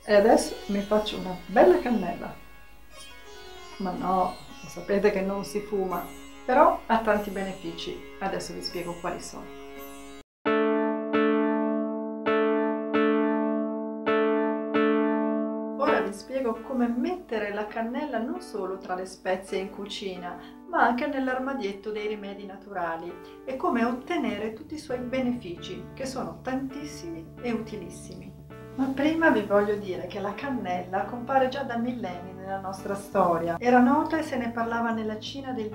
E adesso mi faccio una bella cannella. Ma no, lo sapete che non si fuma, però ha tanti benefici. Adesso vi spiego quali sono. Ora vi spiego come mettere la cannella non solo tra le spezie in cucina, ma anche nell'armadietto dei rimedi naturali e come ottenere tutti i suoi benefici, che sono tantissimi e utilissimi. Ma prima vi voglio dire che la cannella compare già da millenni nella nostra storia. Era nota e se ne parlava nella Cina del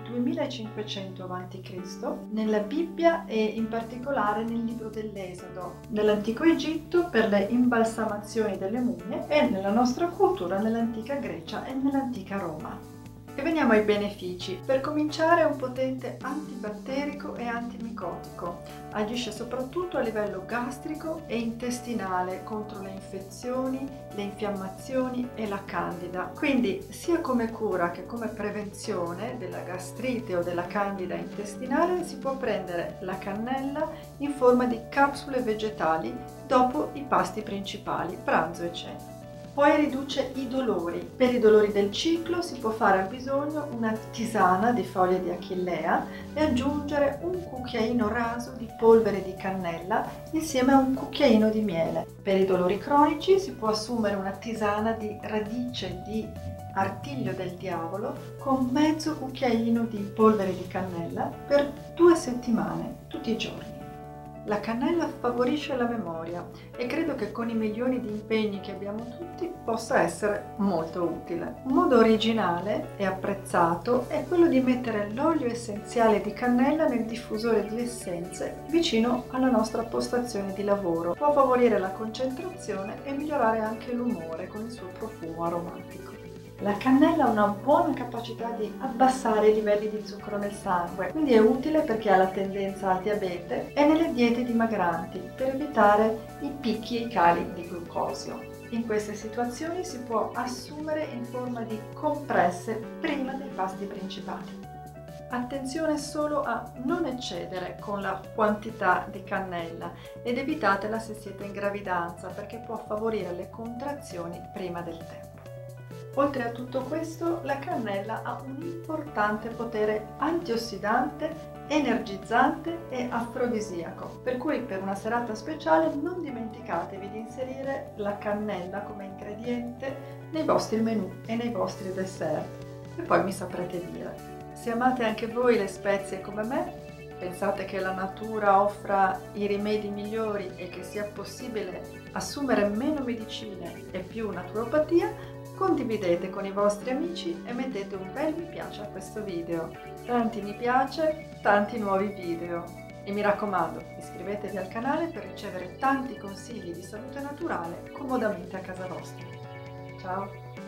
2500 a.C., nella Bibbia e in particolare nel libro dell'Esodo, nell'antico Egitto per le imbalsamazioni delle mummie e nella nostra cultura nell'antica Grecia e nell'antica Roma. E veniamo ai benefici. Per cominciare è un potente antibatterico e antimicotico. Agisce soprattutto a livello gastrico e intestinale contro le infezioni, le infiammazioni e la candida. Quindi sia come cura che come prevenzione della gastrite o della candida intestinale si può prendere la cannella in forma di capsule vegetali dopo i pasti principali, pranzo e cena. Poi riduce i dolori. Per i dolori del ciclo si può fare al bisogno una tisana di foglie di achillea e aggiungere un cucchiaino raso di polvere di cannella insieme a un cucchiaino di miele. Per i dolori cronici si può assumere una tisana di radice di artiglio del diavolo con mezzo cucchiaino di polvere di cannella per 2 settimane, tutti i giorni. La cannella favorisce la memoria e credo che con i milioni di impegni che abbiamo tutti possa essere molto utile. Un modo originale e apprezzato è quello di mettere l'olio essenziale di cannella nel diffusore di essenze vicino alla nostra postazione di lavoro. Può favorire la concentrazione e migliorare anche l'umore con il suo profumo aromatico. La cannella ha una buona capacità di abbassare i livelli di zucchero nel sangue, quindi è utile per chi ha la tendenza al diabete e nelle diete dimagranti per evitare i picchi e i cali di glucosio. In queste situazioni si può assumere in forma di compresse prima dei pasti principali. Attenzione solo a non eccedere con la quantità di cannella ed evitatela se siete in gravidanza perché può favorire le contrazioni prima del tempo. Oltre a tutto questo, la cannella ha un importante potere antiossidante, energizzante e afrodisiaco, per cui per una serata speciale non dimenticatevi di inserire la cannella come ingrediente nei vostri menù e nei vostri dessert e poi mi saprete dire. Se amate anche voi le spezie come me, pensate che la natura offra i rimedi migliori e che sia possibile assumere meno medicine e più naturopatia, condividete con i vostri amici e mettete un bel mi piace a questo video. Tanti mi piace, tanti nuovi video. E mi raccomando, iscrivetevi al canale per ricevere tanti consigli di salute naturale comodamente a casa vostra. Ciao!